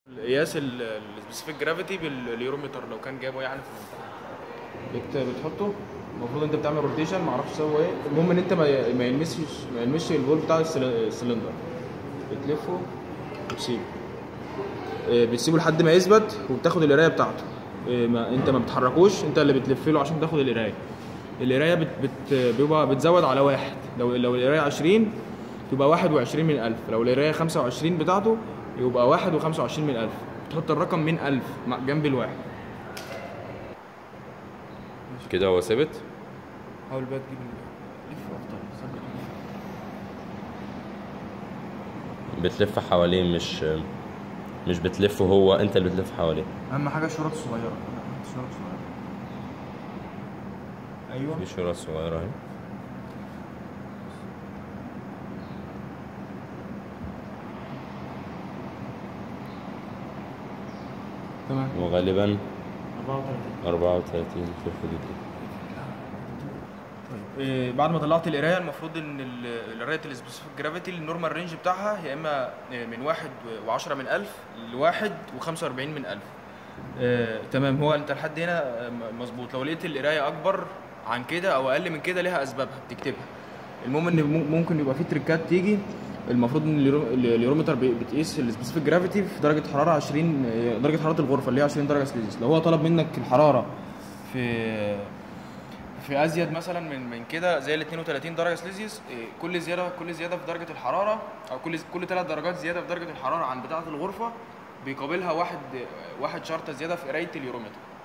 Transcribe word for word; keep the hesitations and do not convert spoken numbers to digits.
قياس السبيسيفيك جرافيتي باليورومتر لو كان جابه يعني في الامتحان بتحطه. المفروض انت بتعمل روتيشن، ما اعرفش تسوي ايه، المهم ان انت ما ما يلمسش ما يلمسش البول بتاع السلندر، بتلفه وتسيبه. بتسيبه لحد ما يثبت وبتاخد القرايه بتاعته. ما انت ما بتحركوش، انت اللي بتلف له عشان تاخد القرايه. القرايه بت بت بيبقى بتزود على واحد. لو لو القرايه عشرين تبقى واحد وعشرين من ألف، لو القرايه خمسة وعشرين بتاعته يبقى واحد وخمسة وعشرين من ألف. تحط الرقم من ألف جنب الواحد كده هو ثابت. حاول بقى تجيب اللف افضل. بتلف حواليه، مش مش بتلفه هو، انت اللي بتلف حواليه. اهم حاجه الشرط الصغيره. الشرط صغيره. ايوه في شرط صغيره اهي. تمام. وغالبا أربعة وثلاثين أربعة وثلاثين في الحدود دي. طيب إيه بعد ما طلعت القرايه المفروض ان القرايه السبيسيفيك جرافيتي النورمال رينج بتاعها يا اما من واحد وعشرة من ألف لواحد وخمسة وأربعين من ألف. إيه تمام. هو انت لحد هنا مظبوط. لو لقيت القرايه اكبر عن كده او اقل من كده ليها اسبابها بتكتبها. المهم ان ممكن يبقى في تريكات تيجي. المفروض ان اليورومتر بتقيس السبيسيفيك جرافيتي في درجه حراره عشرين، درجه حراره الغرفه اللي هي عشرين درجه سلسيوس. لو هو طلب منك الحراره في في ازيد مثلا من من كده زي ال اثنين وثلاثين درجه سلسيوس، كل زياده كل زياده في درجه الحراره او كل كل ثلاث درجات زياده في درجه الحراره عن بتاعه الغرفه بيقابلها واحد واحد شرطه زياده في قرايه اليورومتر.